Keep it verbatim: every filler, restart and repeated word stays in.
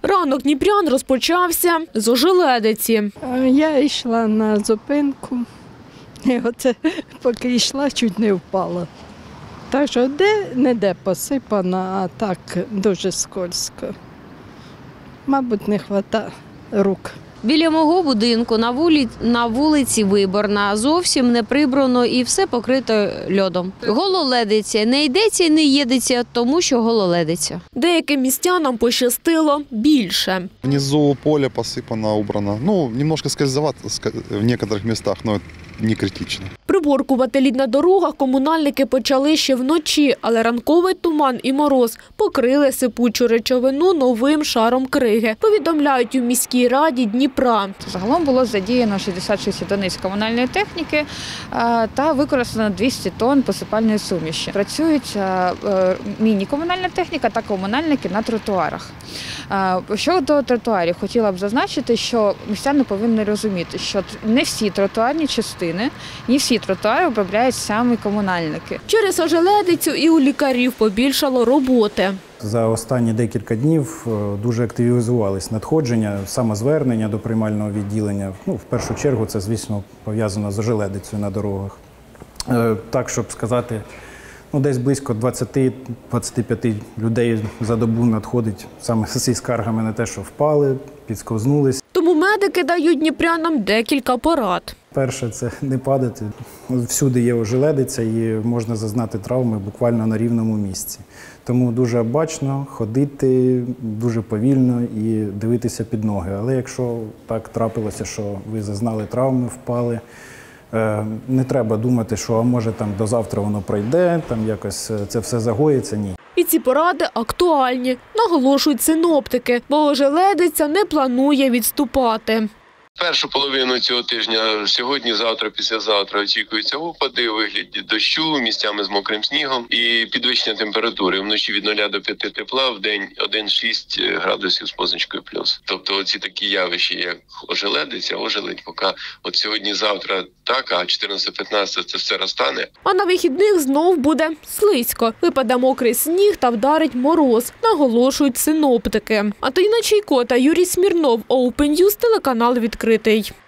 Ранок дніпрян розпочався з ожеледиці. Я йшла на зупинку, і оце поки йшла, чуть не впала. Так що де-не-де посипана, а так дуже скользко. Мабуть, не вистачає рук. Біля мого будинку на вулиці, на вулиці Виборна зовсім не прибрано і все покрито льодом. Гололедиця. Не йдеться і не їдеться, тому що гололедиця. Деяким містянам пощастило більше. Внизу поле посыпано, убрано. Ну, немножко скользовато в некоторых местах, но не критично. Приборкувати лід на дорогах комунальники почали ще вночі, але ранковий туман і мороз покрили сипучу речовину новим шаром криги, повідомляють у міській раді Дніпра. Загалом було задіяно шістдесят шість одиниць комунальної техніки та використано двісті тонн посипальної суміші. Працюють міні-комунальна техніка та комунальники на тротуарах. Щодо тротуарів, хотіла б зазначити, що містяни повинні розуміти, що не всі тротуарні частини, не всі тротуари обробляють саме комунальники. Через ожеледицю і у лікарів побільшало роботи. За останні декілька днів дуже активізувались надходження, самозвернення до приймального відділення. Ну, в першу чергу це, звісно, пов'язано з ожеледицею на дорогах. Так, щоб сказати, ну, десь близько двадцять-двадцять п'ять людей за добу надходить саме зі скаргами на те, що впали, підсковзнулись. Тому медики дають дніпрянам декілька порад. Перше – це не падати. Всюди є ожеледиця і можна зазнати травми буквально на рівному місці. Тому дуже обачно ходити, дуже повільно і дивитися під ноги. Але якщо так трапилося, що ви зазнали травми, впали, не треба думати, що а може там до завтра воно пройде, там якось це все загоїться. Ні. І ці поради актуальні, наголошують синоптики, бо ожеледиця не планує відступати. Першу половину цього тижня, сьогодні, завтра, післязавтра очікуються опади у вигляді дощу, місцями з мокрим снігом і підвищення температури. Вночі від нуля до п'яти тепла, в день один-шість градусів з позначкою плюс. Тобто оці такі явища, як ожеледиця, ожеледь, поки от сьогодні-завтра так, а чотирнадцяте-п'ятнадцяте це все розтане. А на вихідних знов буде слизько. Випаде мокрий сніг та вдарить мороз, наголошують синоптики. Антоніна Чайко та Юрій Смірнов, Open News, телеканал «Відкритий».